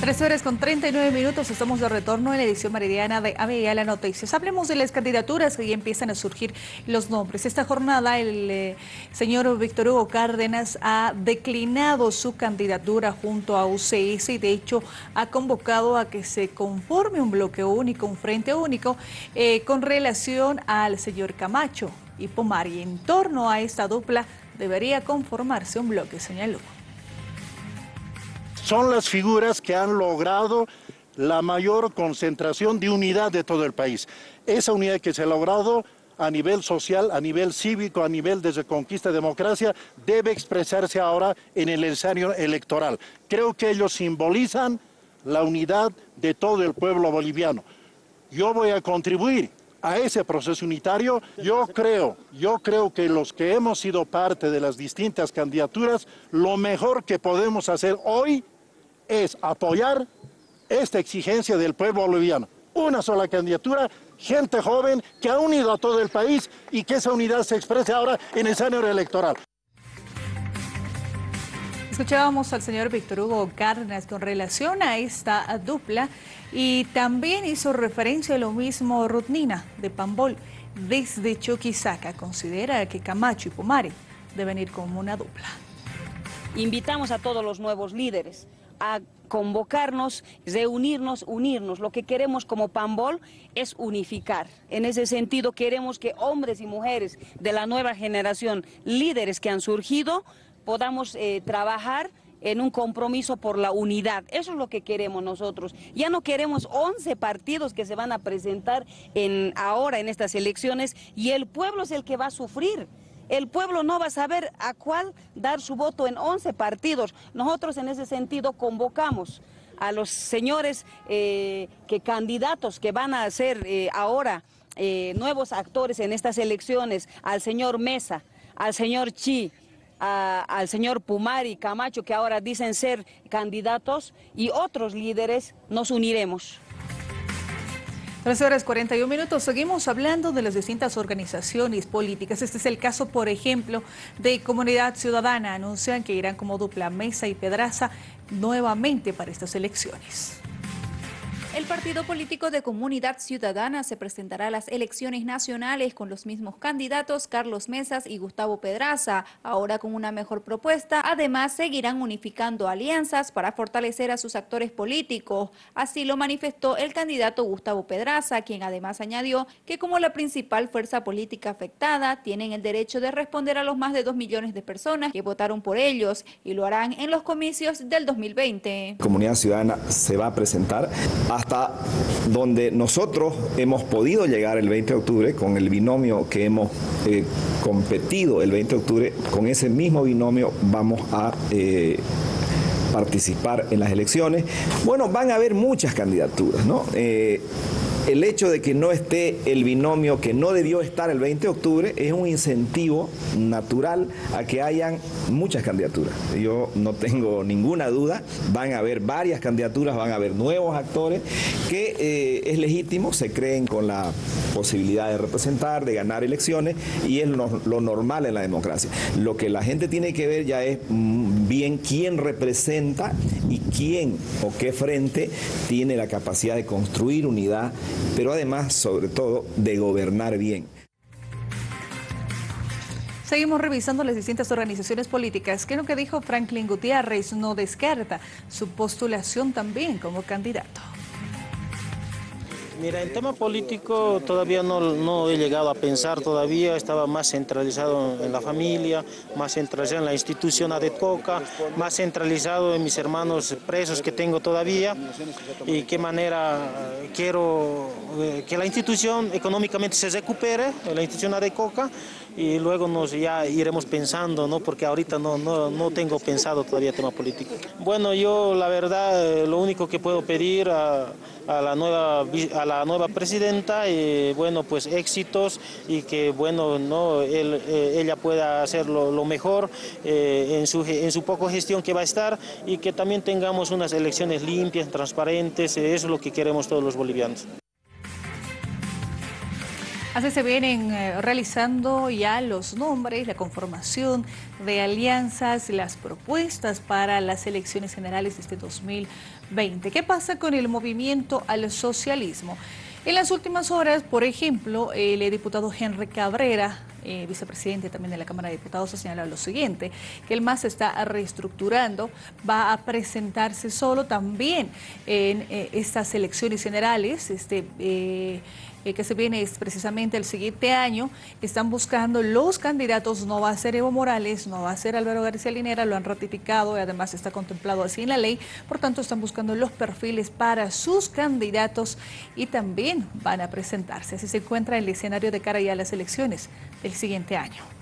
13:39, estamos de retorno en la edición meridiana de ABA Noticias. Hablemos de las candidaturas que ya empiezan a surgir los nombres. Esta jornada el señor Víctor Hugo Cárdenas ha declinado su candidatura junto a UCS y de hecho ha convocado a que se conforme un bloque único, un frente único con relación al señor Camacho y Pumari. En torno a esta dupla debería conformarse un bloque, señaló. Son las figuras que han logrado la mayor concentración de unidad de todo el país. Esa unidad que se ha logrado a nivel social, a nivel cívico, a nivel de reconquista de democracia, debe expresarse ahora en el escenario electoral. Creo que ellos simbolizan la unidad de todo el pueblo boliviano. Yo voy a contribuir a ese proceso unitario. Yo creo que los que hemos sido parte de las distintas candidaturas, lo mejor que podemos hacer hoy es apoyar esta exigencia del pueblo boliviano. Una sola candidatura, gente joven que ha unido a todo el país y que esa unidad se exprese ahora en el escenario electoral. Escuchábamos al señor Víctor Hugo Cárdenas con relación a esta dupla y también hizo referencia a lo mismo Rutnina de Pambol. Desde Chuquisaca considera que Camacho y Pumari deben ir como una dupla. Invitamos a todos los nuevos líderes a convocarnos, reunirnos, unirnos. Lo que queremos como Pambol es unificar. En ese sentido queremos que hombres y mujeres de la nueva generación, líderes que han surgido, podamos trabajar en un compromiso por la unidad. Eso es lo que queremos nosotros. Ya no queremos 11 partidos que se van a presentar ahora en estas elecciones y el pueblo es el que va a sufrir. El pueblo no va a saber a cuál dar su voto en 11 partidos. Nosotros en ese sentido convocamos a los señores candidatos que van a ser ahora nuevos actores en estas elecciones, al señor Mesa, al señor Chi, al señor Pumari, Camacho, que ahora dicen ser candidatos, y otros líderes. Nos uniremos. 13:41, seguimos hablando de las distintas organizaciones políticas. Este es el caso, por ejemplo, de Comunidad Ciudadana. Anuncian que irán como dupla Mesa y Pedraza nuevamente para estas elecciones. El partido político de Comunidad Ciudadana se presentará a las elecciones nacionales con los mismos candidatos Carlos Mesas y Gustavo Pedraza, ahora con una mejor propuesta. Además, seguirán unificando alianzas para fortalecer a sus actores políticos. Así lo manifestó el candidato Gustavo Pedraza, quien además añadió que como la principal fuerza política afectada, tienen el derecho de responder a los más de 2 millones de personas que votaron por ellos y lo harán en los comicios del 2020. Comunidad Ciudadana se va a presentar hasta donde nosotros hemos podido llegar el 20 de octubre con el binomio que hemos competido el 20 de octubre. Con ese mismo binomio vamos a participar en las elecciones. Bueno, van a haber muchas candidaturas, ¿no? El hecho de que no esté el binomio que no debió estar el 20 de octubre es un incentivo natural a que hayan muchas candidaturas. Yo no tengo ninguna duda, van a haber varias candidaturas, van a haber nuevos actores que es legítimo, se creen con la posibilidad de representar, de ganar elecciones y es lo normal en la democracia. Lo que la gente tiene que ver ya es bien quién representa y quién o qué frente tiene la capacidad de construir unidad, pero además, sobre todo, de gobernar bien. Seguimos revisando las distintas organizaciones políticas. ¿Qué es lo que dijo Franklin Gutiérrez? No descarta su postulación también como candidato. Mira, en tema político todavía no he llegado a pensar todavía, estaba más centralizado en la familia, más centralizado en la institución ADECOCA, más centralizado en mis hermanos presos que tengo todavía y qué manera quiero que la institución económicamente se recupere, la institución ADECOCA, y luego ya iremos pensando, ¿no? Porque ahorita no tengo pensado todavía tema político. Bueno, yo la verdad lo único que puedo pedir a la nueva presidenta, bueno, pues éxitos y que bueno, no ella pueda hacer lo mejor en su poco gestión que va a estar y que también tengamos unas elecciones limpias, transparentes, eso es lo que queremos todos los bolivianos. Así se vienen realizando ya los nombres, la conformación de alianzas, las propuestas para las elecciones generales de este 2020. ¿Qué pasa con el movimiento al socialismo? En las últimas horas, por ejemplo, el diputado Henry Cabrera, vicepresidente también de la Cámara de Diputados, ha señalado lo siguiente, que el MAS se está reestructurando, va a presentarse solo también en estas elecciones generales, que se viene es precisamente el siguiente año. Están buscando los candidatos, no va a ser Evo Morales, no va a ser Álvaro García Linera, lo han ratificado y además está contemplado así en la ley, por tanto están buscando los perfiles para sus candidatos y también van a presentarse. Así se encuentra el escenario de cara ya a las elecciones del siguiente año.